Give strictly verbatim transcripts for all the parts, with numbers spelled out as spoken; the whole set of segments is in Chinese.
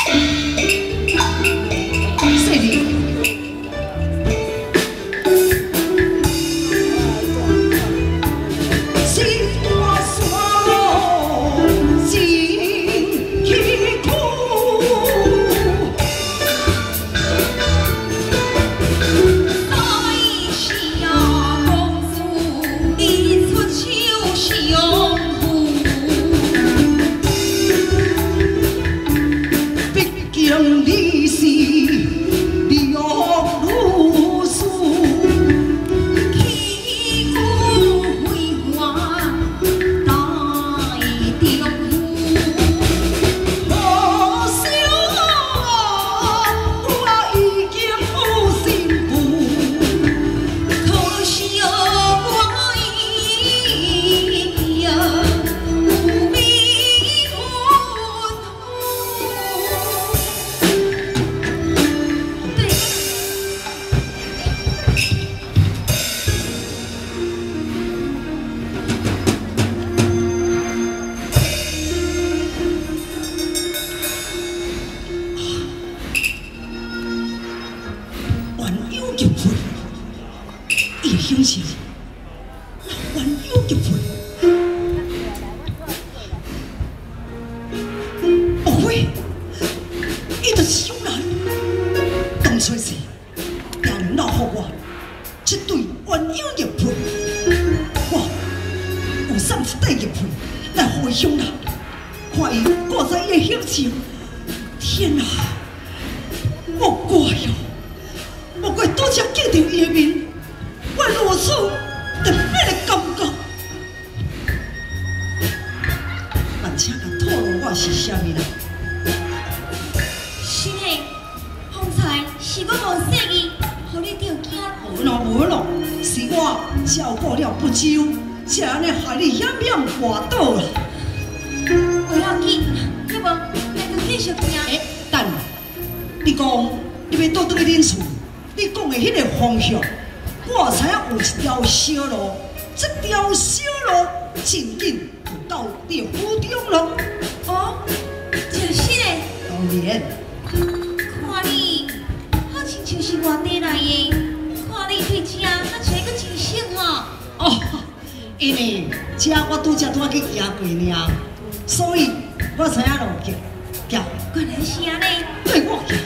形是还有一份，莫非伊就是小兰？当初是爹娘留予我一对鸳鸯玉佩，我有送一块玉佩来回乡啦。看伊挂在伊的胸前，天啊，莫怪哟，莫怪拄则见到伊的面。 我如此特别的感觉，但请甲透露我是啥物人？ 是的，方才是我无细意，互你着惊。 无咯无咯，是我照顾了不周，才安尼害你险险滑倒啦。 不要紧，要无咱就继续听。 诶，等，你讲你要倒转去恁厝，你讲的迄个方向。 我知影有一条小路，这条小路真紧就到你府中咯。 哦，就是嘞。 当然。 看你好亲像是外地来的，看你对这啊找个真熟吼。 哦，因为这我拄则拄仔去行过尔，所以我知影路行。行。 原来是安尼。 对我行。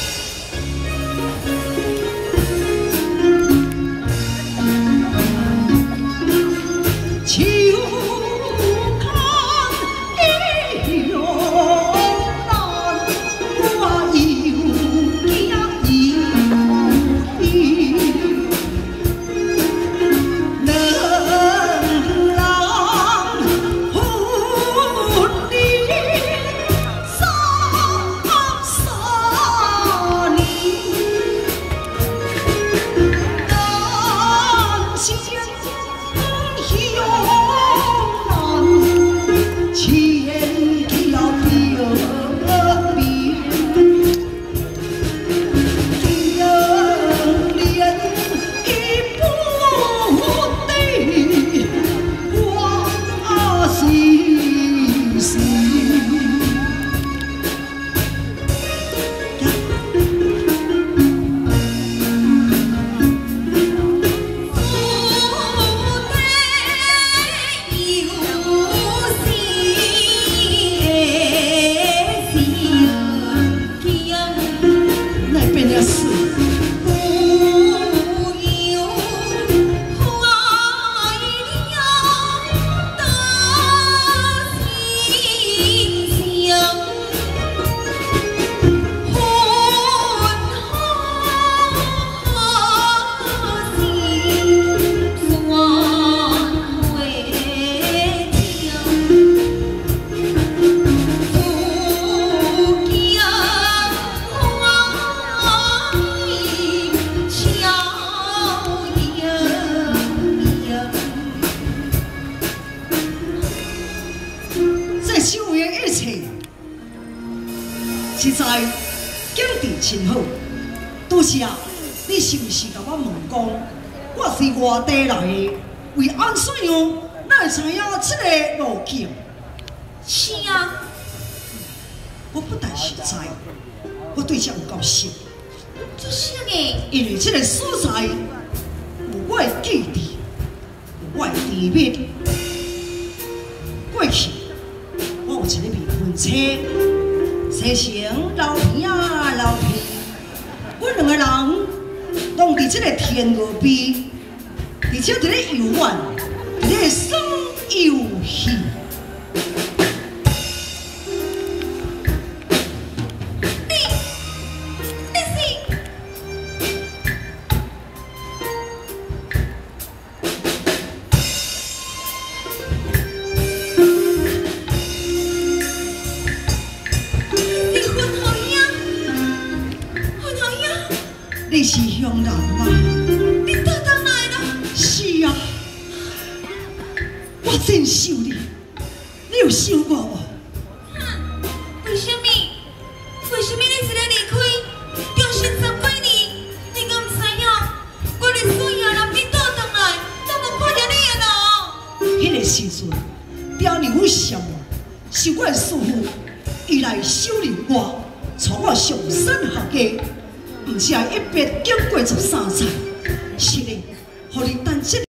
实在景致真好，拄是啊，你是毋是甲我问讲，我是外地来的，为安怎样，哪会知影这个路径？ 是啊， 我不但是实在，我对这有够熟。 做啥个？ 因为这个所在有我的记忆，有我的地名。过去我有一个未婚妻，生成老片啊老片，阮两个人拢伫这个天鹅边，而且伫咧游玩，伫咧耍游戏。 你是乡人吗？ 你倒当来了？ 是啊，我真想你，你有想我无？ 哼，为什么？为什么你一个离开，中心十几年，你敢唔知影？我连所有人你倒当来，都无看到你的咯。 迄个时阵，刁牛上是我的师傅，伊来收留我，从我上山下家。 而且一别经过十三载，是的，互你等这。